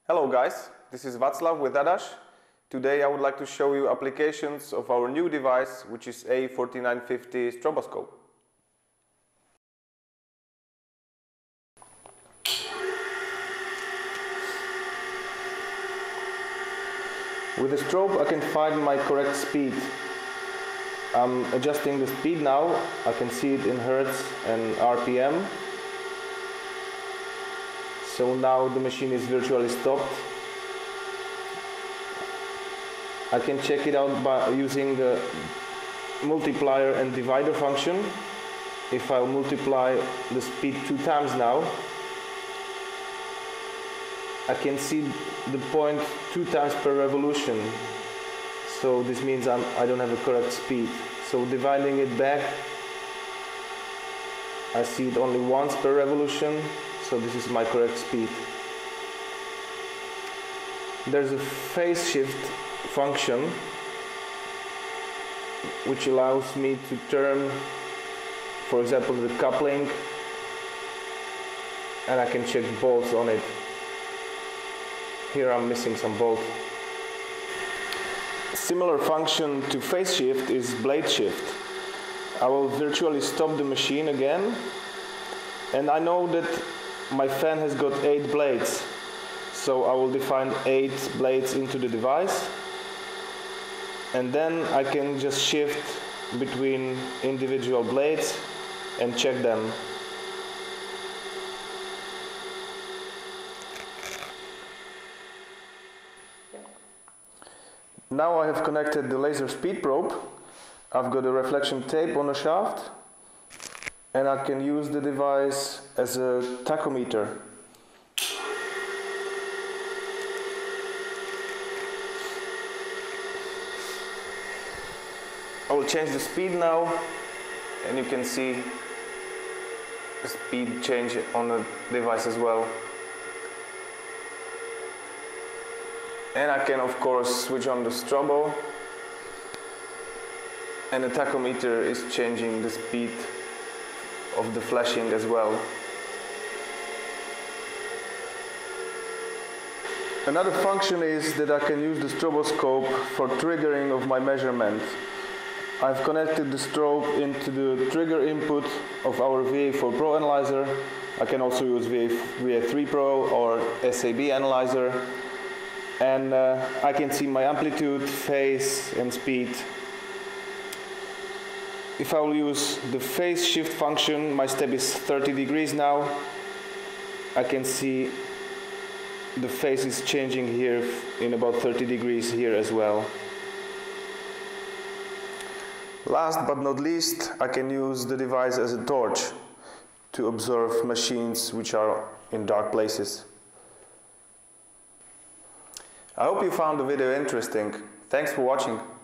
Hello guys, this is Václav with Adash. Today I would like to show you applications of our new device, which is A4950 Stroboscope. With the strobe I can find my correct speed. I'm adjusting the speed now. I can see it in Hertz and RPM. So now the machine is virtually stopped. I can check it out by using the multiplier and divider function. If I multiply the speed 2 times now, I can see the point 2 times per revolution. So this means I don't have a correct speed. So dividing it back, I see it only once per revolution. So this is my correct speed. There's a phase shift function which allows me to turn, for example, the coupling, and I can check bolts on it. Here I'm missing some bolt. Similar function to phase shift is blade shift. I will virtually stop the machine again, and I know that my fan has got 8 blades, so I will define 8 blades into the device, and then I can just shift between individual blades and check them. Now I have connected the laser speed probe. I've got a reflection tape on the shaft, and I can use the device as a tachometer. I will change the speed now, and you can see the speed change on the device as well. And I can of course switch on the strobo, and the tachometer is changing the speed of the flashing as well. Another function is that I can use the stroboscope for triggering of my measurement. I've connected the strobe into the trigger input of our VA4 Pro analyzer. I can also use VA3 Pro or SAB analyzer, and I can see my amplitude, phase and speed. If I will use the phase shift function, my step is 30 degrees now. I can see the phase is changing here in about 30 degrees here as well. Last but not least, I can use the device as a torch to observe machines which are in dark places. I hope you found the video interesting. Thanks for watching.